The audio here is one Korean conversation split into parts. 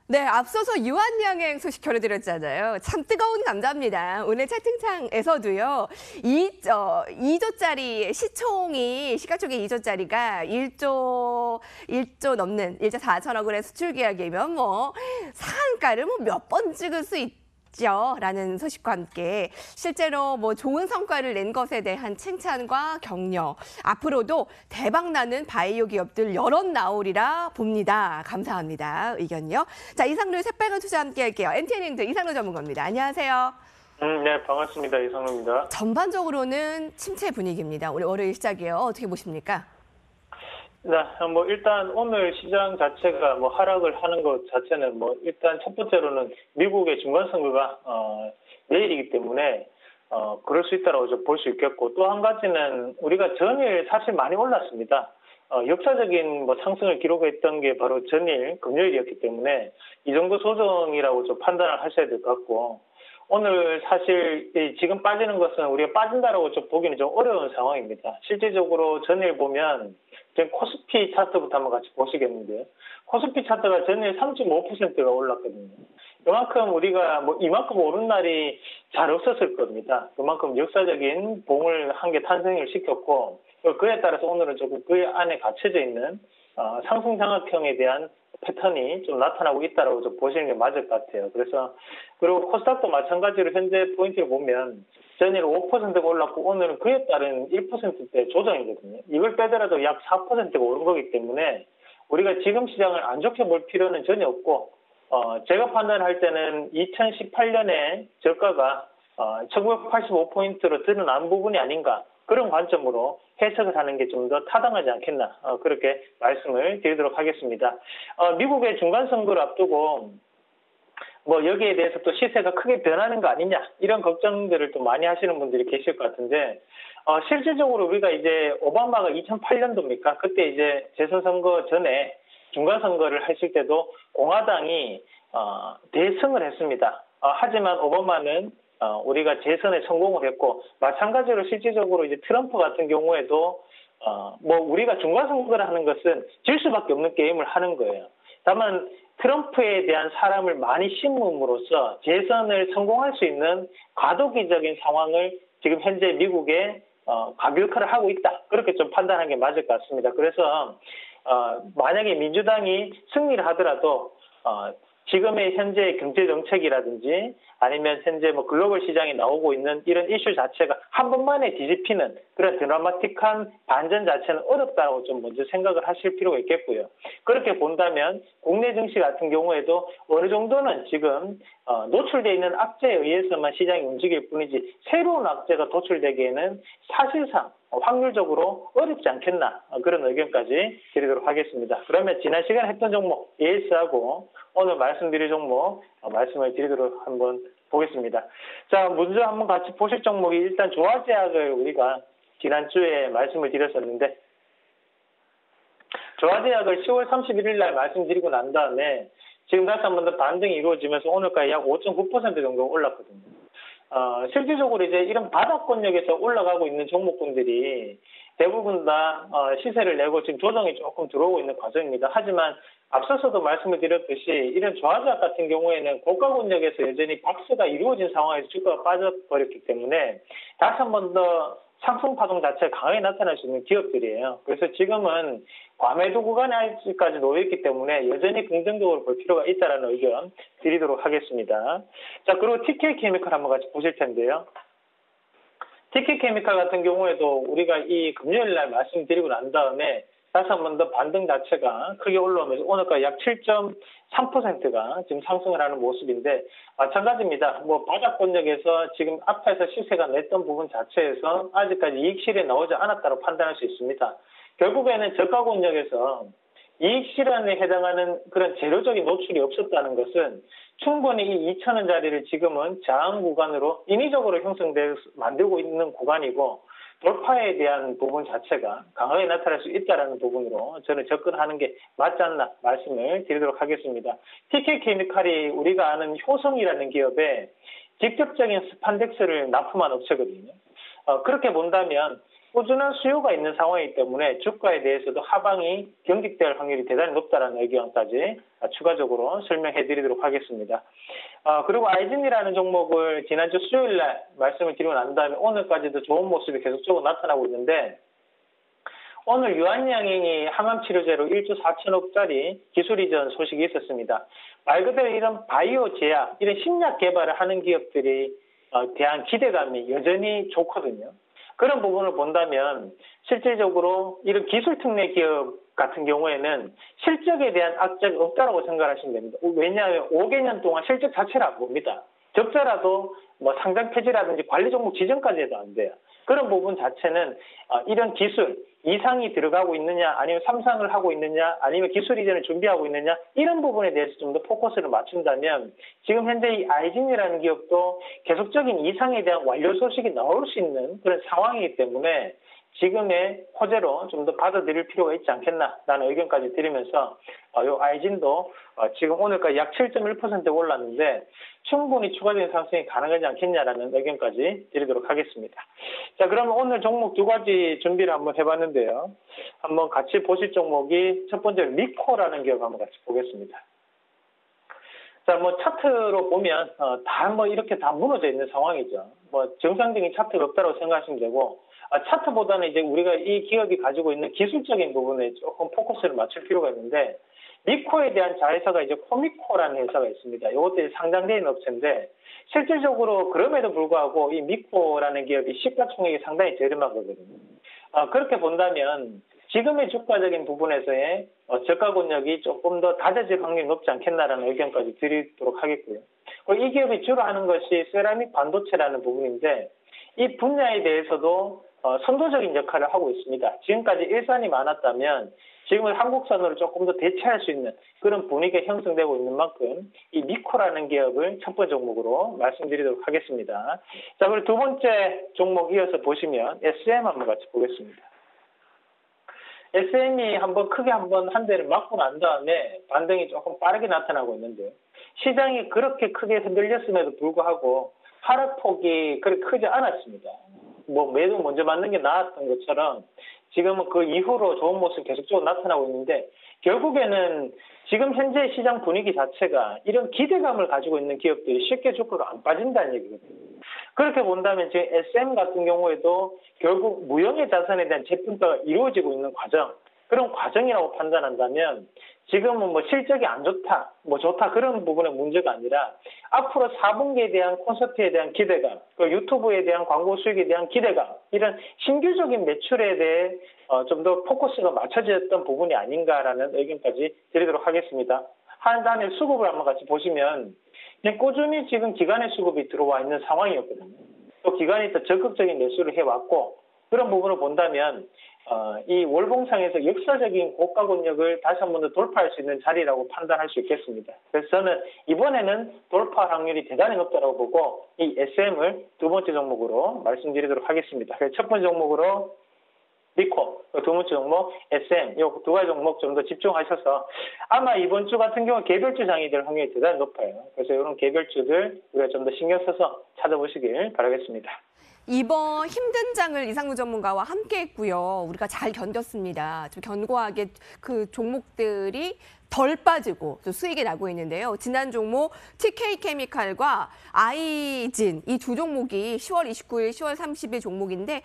네, 앞서서 유한양행 소식 전해드렸잖아요. 참 뜨거운 감자입니다. 오늘 채팅창에서도요, 2조짜리 시총이, 시가총액 2조짜리가 1조 넘는 1조 4천억원의 수출 계약이면 상한가를 몇 번 찍을 수 있죠. 라는 소식과 함께 실제로 좋은 성과를 낸 것에 대한 칭찬과 격려, 앞으로도 대박나는 바이오 기업들 여럿 나오리라 봅니다. 감사합니다. 의견요. 자, 이상로의 새빨간 투자 함께 할게요. NTN인드 이상로 전문가입니다. 안녕하세요. 네, 반갑습니다. 이상로입니다. 전반적으로는 침체 분위기입니다. 오늘 월요일 시작이에요. 어떻게 보십니까? 네, 일단 오늘 시장 자체가 하락을 하는 것 자체는 일단 첫 번째로는 미국의 중간선거가 내일이기 때문에 그럴 수 있다고 볼 수 있겠고, 또 한 가지는 우리가 전일 사실 많이 올랐습니다. 역사적인 상승을 기록했던 게 바로 전일 금요일이었기 때문에 이 정도 조정이라고 판단을 하셔야 될 것 같고, 오늘 사실 지금 빠지는 것은 우리가 빠진다라고 보기는 좀 어려운 상황입니다. 실질적으로 전일 보면 지금 코스피 차트부터 한번 같이 보시겠는데요. 코스피 차트가 전일 3.5%가 올랐거든요. 그만큼 우리가 이만큼 오른 날이 잘 없었을 겁니다. 그만큼 역사적인 봉을 한 개 탄생을 시켰고, 그에 따라서 오늘은 조금 그 안에 갇혀져 있는 상승 장악형에 대한 패턴이 좀 나타나고 있다라고 좀 보시는 게 맞을 것 같아요. 그리고 코스닥도 마찬가지로 현재 포인트를 보면 전일 5%가 올랐고 오늘은 그에 따른 1%대 조정이거든요. 이걸 빼더라도 약 4%가 오른 거기 때문에 우리가 지금 시장을 안 좋게 볼 필요는 전혀 없고, 제가 판단할 때는 2018년에 저가가 1985포인트로 드러난 부분이 아닌가, 그런 관점으로 해석을 하는 게 좀 더 타당하지 않겠나, 그렇게 말씀을 드리도록 하겠습니다. 미국의 중간선거를 앞두고 여기에 대해서 또 시세가 크게 변하는 거 아니냐, 이런 걱정들을 또 많이 하시는 분들이 계실 것 같은데, 실질적으로 우리가 이제 오바마가 2008년도입니까? 그때 이제 재선 선거 전에 중간선거를 했을 때도 공화당이 대승을 했습니다. 하지만 오바마는 우리가 재선에 성공을 했고, 마찬가지로 실질적으로 이제 트럼프 같은 경우에도 우리가 중간선거를 하는 것은 질 수밖에 없는 게임을 하는 거예요. 다만 트럼프에 대한 사람을 많이 심음으로써 재선을 성공할 수 있는 과도기적인 상황을 지금 현재 미국에 가비역할을 하고 있다, 그렇게 좀 판단하는 게 맞을 것 같습니다. 그래서 만약에 민주당이 승리를 하더라도 지금의 현재 경제 정책이라든지 아니면 현재 글로벌 시장에 나오고 있는 이런 이슈 자체가 한 번만에 뒤집히는 그런 드라마틱한 반전 자체는 어렵다고 좀 먼저 생각을 하실 필요가 있겠고요. 그렇게 본다면 국내 증시 같은 경우에도 어느 정도는 지금 노출되어 있는 악재에 의해서만 시장이 움직일 뿐이지 새로운 악재가 도출되기에는 사실상 확률적으로 어렵지 않겠나, 그런 의견까지 드리도록 하겠습니다. 그러면 지난 시간에 했던 종목 AS하고 오늘 말씀드릴 종목 말씀을 드리도록 한번 보겠습니다. 자, 먼저 한번 같이 보실 종목이 일단 조화제약을 우리가 지난주에 말씀을 드렸었는데, 조화제약을 10월 31일 날 말씀드리고 난 다음에 지금 다시 한 번 더 반등이 이루어지면서 오늘까지 약 5.9% 정도 올랐거든요. 실질적으로 이제 이런 바닥권역에서 올라가고 있는 종목군들이 대부분 다 시세를 내고 지금 조정이 조금 들어오고 있는 과정입니다. 하지만 앞서서도 말씀을 드렸듯이 이런 조화제약 같은 경우에는 고가권역에서 여전히 박스가 이루어진 상황에서 주가가 빠져버렸기 때문에 다시 한 번 더 상승 파동 자체가 강하게 나타날 수 있는 기업들이에요. 그래서 지금은 과매도 구간에 아직까지 놓여있기 때문에 여전히 긍정적으로 볼 필요가 있다는 의견 드리도록 하겠습니다. 자, 그리고 TK케미칼 한번 같이 보실 텐데요. TK케미칼 같은 경우에도 우리가 이 금요일 날 말씀드리고 난 다음에 다시 한 번 더 반등 자체가 크게 올라오면서 오늘까지 약 7.3%가 지금 상승을 하는 모습인데, 마찬가지입니다. 바닥권역에서 지금 앞에서 시세가 냈던 부분 자체에서 아직까지 이익 실에 나오지 않았다고 판단할 수 있습니다. 결국에는 저가권역에서 이익 실현에 해당하는 그런 재료적인 노출이 없었다는 것은 충분히 이 2,000원짜리를 지금은 저항 구간으로 인위적으로 형성돼 만들고 있는 구간이고, 돌파에 대한 부분 자체가 강하게 나타날 수 있다는 부분으로 저는 접근하는 게 맞지 않나 말씀을 드리도록 하겠습니다. TK케미칼이 우리가 아는 효성이라는 기업에 직접적인 스판덱스를 납품한 업체거든요. 그렇게 본다면 꾸준한 수요가 있는 상황이기 때문에 주가에 대해서도 하방이 경직될 확률이 대단히 높다는 의견까지 추가적으로 설명해 드리도록 하겠습니다. 그리고 아이진이라는 종목을 지난주 수요일 날 말씀을 드리고 난 다음에 오늘까지도 좋은 모습이 계속적으로 나타나고 있는데 오늘 유한양행이 항암치료제로 1조 4천억짜리 기술 이전 소식이 있었습니다. 말 그대로 이런 바이오 제약, 이런 신약 개발을 하는 기업들이 대한 기대감이 여전히 좋거든요. 그런 부분을 본다면 실질적으로 이런 기술 특례 기업 같은 경우에는 실적에 대한 악재가 없다고 생각하시면 됩니다. 왜냐하면 5개년 동안 실적 자체를 안 봅니다. 적자라도 뭐 상장 폐지라든지 관리 종목 지정까지 해도 안 돼요. 그런 부분 자체는 이런 기술, 2상이 들어가고 있느냐, 아니면 3상을 하고 있느냐, 아니면 기술 이전을 준비하고 있느냐, 이런 부분에 대해서 좀 더 포커스를 맞춘다면 지금 현재 이 아이진이라는 기업도 계속적인 2상에 대한 완료 소식이 나올 수 있는 그런 상황이기 때문에 지금의 호재로 좀 더 받아들일 필요가 있지 않겠나라는 의견까지 드리면서 이 아이진도 지금 오늘까지 약 7.1% 올랐는데 충분히 추가적인 상승이 가능하지 않겠냐라는 의견까지 드리도록 하겠습니다. 자, 그러면 오늘 종목 두 가지 준비를 한번 해봤는데요. 한번 같이 보실 종목이 첫 번째로 미코라는 기업 한번 같이 보겠습니다. 자, 뭐 차트로 보면 다 뭐 이렇게 다 무너져 있는 상황이죠. 뭐 정상적인 차트가 없다고 생각하시면 되고 차트보다는 이제 우리가 이 기업이 가지고 있는 기술적인 부분에 조금 포커스를 맞출 필요가 있는데 미코에 대한 자회사가 이제 코미코라는 회사가 있습니다. 이것도 상장되어 있는 업체인데 실질적으로 그럼에도 불구하고 이 미코라는 기업이 시가총액이 상당히 저렴하거든요. 그렇게 본다면 지금의 주가적인 부분에서의 저가 권역이 조금 더 낮아질 확률이 높지 않겠나라는 의견까지 드리도록 하겠고요. 그리고 이 기업이 주로 하는 것이 세라믹 반도체라는 부분인데 이 분야에 대해서도 선도적인 역할을 하고 있습니다. 지금까지 일산이 많았다면 지금은 한국산으로 조금 더 대체할 수 있는 그런 분위기가 형성되고 있는 만큼 이 미코라는 기업을 첫 번째 종목으로 말씀드리도록 하겠습니다. 자, 그리고 두 번째 종목 이어서 보시면 SM 한번 같이 보겠습니다. SM이 크게 한 대를 맞고 난 다음에 반등이 조금 빠르게 나타나고 있는데요. 시장이 그렇게 크게 흔들렸음에도 불구하고 하락폭이 그렇게 크지 않았습니다. 뭐 매도 먼저 맞는 게 나았던 것처럼 지금은 그 이후로 좋은 모습이 계속적으로 나타나고 있는데 결국에는 지금 현재 시장 분위기 자체가 이런 기대감을 가지고 있는 기업들이 쉽게 주가가 안 빠진다는 얘기거든요. 그렇게 본다면 지금 SM 같은 경우에도 결국 무형의 자산에 대한 재평가가 이루어지고 있는 과정, 그런 과정이라고 판단한다면 지금은 뭐 실적이 안 좋다, 뭐 좋다 그런 부분의 문제가 아니라 앞으로 4분기에 대한 콘서트에 대한 기대감, 그 유튜브에 대한 광고 수익에 대한 기대감, 이런 신규적인 매출에 대해 좀 더 포커스가 맞춰졌던 부분이 아닌가라는 의견까지 드리도록 하겠습니다. 한 단의 수급을 한번 같이 보시면 꾸준히 지금 기관의 수급이 들어와 있는 상황이었거든요. 또 기관이 더 적극적인 매수를 해왔고 그런 부분을 본다면 이 월봉상에서 역사적인 고가 권역을 다시 한 번 더 돌파할 수 있는 자리라고 판단할 수 있겠습니다. 그래서 저는 이번에는 돌파 확률이 대단히 높다고 보고 이 SM을 두 번째 종목으로 말씀드리도록 하겠습니다. 그래서 첫 번째 종목으로 미코, 두 번째 종목 SM, 이 두 가지 종목 좀 더 집중하셔서 아마 이번 주 같은 경우 개별주 장이 될 확률이 대단히 높아요. 그래서 이런 개별주들 우리가 좀 더 신경 써서 찾아보시길 바라겠습니다. 이번 힘든 장을 이상무 전문가와 함께 했고요. 우리가 잘 견뎠습니다. 좀 견고하게 그 종목들이 덜 빠지고 또 수익이 나고 있는데요. 지난 종목 TK케미칼과 아이진 이 두 종목이 10월 29일, 10월 30일 종목인데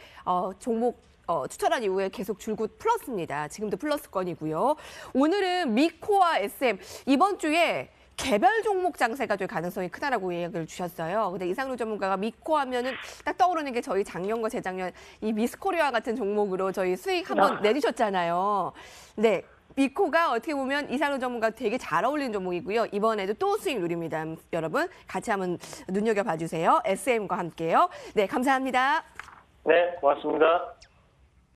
종목 추천한 이후에 계속 줄곧 플러스입니다. 지금도 플러스권이고요. 오늘은 미코와 SM 이번 주에 개별 종목 장세가 될 가능성이 크다라고 이야기를 주셨어요. 근데 이상루 전문가가 미코 하면은 딱 떠오르는 게 저희 작년과 재작년 이 미스코리아 같은 종목으로 저희 수익 한번 내주셨잖아요. 네. 미코가 어떻게 보면 이상루 전문가 되게 잘 어울리는 종목이고요. 이번에도 또 수익 누립니다. 여러분 같이 한번 눈여겨봐 주세요. SM과 함께요. 네, 감사합니다. 네, 고맙습니다.